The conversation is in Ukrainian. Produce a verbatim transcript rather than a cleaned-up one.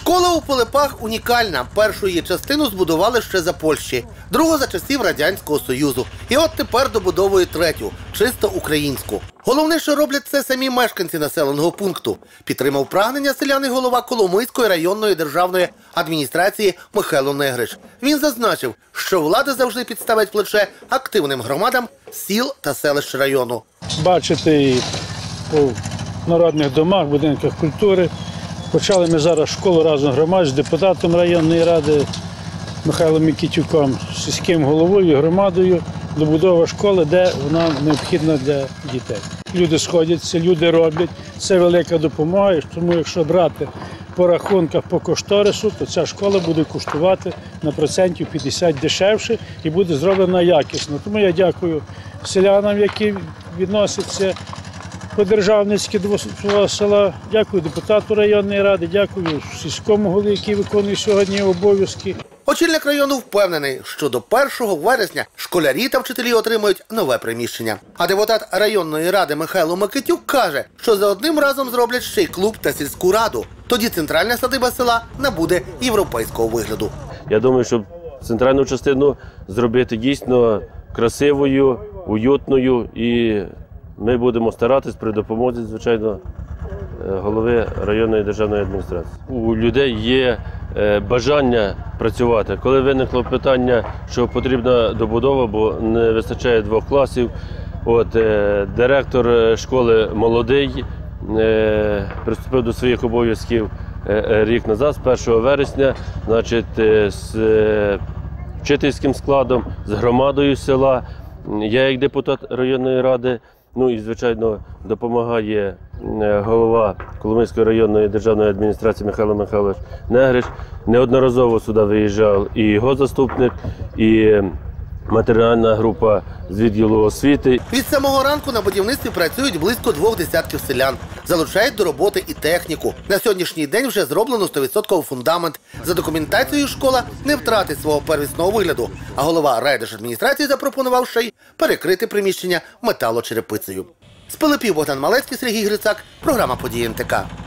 Школа у Пилипах унікальна. Першу її частину збудували ще за Польщі, другу за часів Радянського Союзу. І от тепер добудовують третю, чисто українську. Головне, що роблять це самі мешканці населеного пункту. Підтримав прагнення селян і голова Коломийської районної державної адміністрації Михайло Негрич. Він зазначив, що влада завжди підставить плече активним громадам сіл та селищ району. Бачите, у народних домах, будинках культури. Почали ми зараз школу разом громад з депутатом районної ради Михайлом Микитюком, сільським головою, громадою, добудова школи, де вона необхідна для дітей. Люди сходяться, люди роблять, це велика допомога, тому якщо брати по рахунках, по кошторису, то ця школа буде коштувати на процентів п'ятдесят дешевше і буде зроблена якісно. Тому я дякую селянам, які відносяться по-державницьки до свого села, дякую депутату районної ради, дякую сільському голові, який виконує сьогодні обов'язки. Очільник району впевнений, що до першого вересня школярі та вчителі отримають нове приміщення. А депутат районної ради Михайло Микитюк каже, що за одним разом зроблять ще й клуб та сільську раду. Тоді центральна садиба села набуде європейського вигляду. Я думаю, щоб центральну частину зробити дійсно красивою, уютною, і ми будемо старатись при допомозі, звичайно, голови районної державної адміністрації. У людей є бажання працювати. Коли виникло питання, що потрібна добудова, бо не вистачає двох класів, от, директор школи молодий, приступив до своїх обов'язків рік назад, з першого вересня, значить, з вчительським складом, з громадою села. Я як депутат районної ради, ну і, звичайно, допомагає голова Коломийської районної державної адміністрації Михайло Михайлович Негрич. Неодноразово сюди виїжджав і його заступник, і матеріальна група з відділу освіти. Від самого ранку на будівництві працюють близько двох десятків селян. Залучають до роботи і техніку. На сьогоднішній день вже зроблено сто відсотків фундамент. За документацією школа не втратить свого первісного вигляду. А голова райдержадміністрації запропонував ще й перекрити приміщення металочерепицею. З Пилипів Богдан Малецький, Сергій Грицак. Програма «Події ен те ка».